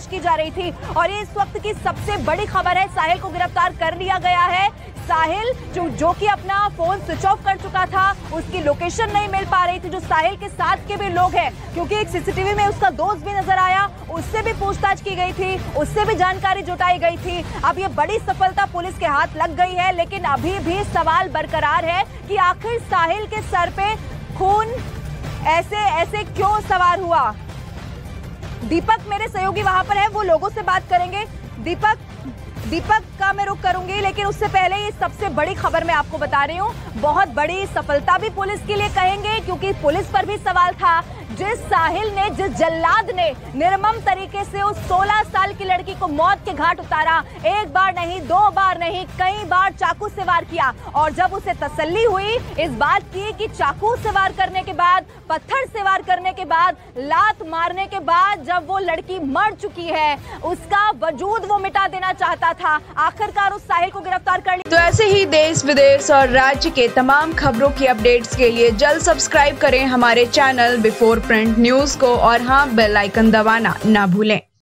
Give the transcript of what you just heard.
की जा रही थी। और ये इस वक्त की सबसे बड़ी खबर है, साहिल को गिरफ्तार कर लिया गया है। साहिल जो कि अपना फोन स्विच ऑफ कर चुका था, उसकी लोकेशन नहीं मिल पा रही थी। जो साहिल के साथ के भी लोग हैं, क्योंकि एक सीसीटीवी में उसका दोस्त भी नजर आया, उससे भी पूछताछ की गई थी, उससे भी जानकारी जुटाई गई थी। अब ये बड़ी सफलता पुलिस के हाथ लग गई है, लेकिन अभी भी सवाल बरकरार है कि आखिर साहिल के सर पे खून ऐसे क्यों सवार हुआ। दीपक मेरे सहयोगी वहां पर है, वो लोगों से बात करेंगे। दीपक का मैं रुख करूंगी, लेकिन उससे पहले ये सबसे बड़ी खबर मैं आपको बता रही हूँ। बहुत बड़ी सफलता भी पुलिस के लिए कहेंगे, क्योंकि पुलिस पर भी सवाल था। जिस साहिल ने, जिस जल्लाद ने निर्मम तरीके से उस 16 साल की लड़की को मौत के घाट उतारा, एक बार नहीं, 2 बार नहीं, कई बार चाकू से वार किया। और जब उसे तसल्ली हुई इस बात की कि चाकू से वार करने के बाद, पत्थर से वार करने के बाद, लात मारने के बाद जब वो लड़की मर चुकी है, उसका वजूद वो मिटा देना चाहता था, आखिरकार उस साहिल को गिरफ्तार कर लिया। तो ऐसे ही देश विदेश और राज्य के तमाम खबरों की अपडेट्स के लिए जल्द सब्सक्राइब करें हमारे चैनल बिफोर प्रिंट न्यूज को, और हाँ, बेल आइकन दबाना ना भूलें।